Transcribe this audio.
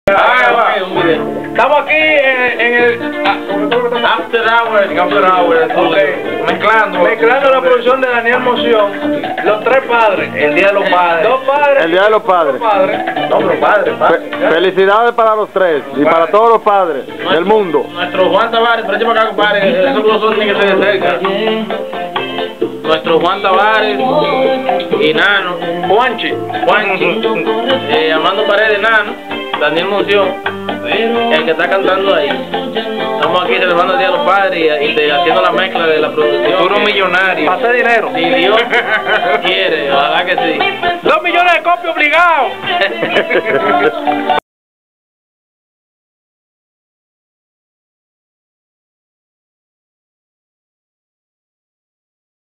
Estamos aquí en el After Hours, okay. mezclando la producción de Daniel Moción, los tres padres, el Día de los Padres. dos padres, El Día de los Padres. Los padres. Felicidades para los tres y para todos los padres del mundo. Nuestro Juan Tavares, pero para acá, compadre, esos dos tienen que ser de cerca. Nuestro Juan Tavares y Nano, Juanchi, Armando Paredes, Nano, Daniel Moción, el que está cantando ahí. Estamos aquí celebrando el Día de los Padres y haciendo la mezcla de la producción. Futuro millonario. Pase dinero. Si Dios quiere, ojalá que sí. 2 millones de copias obligados.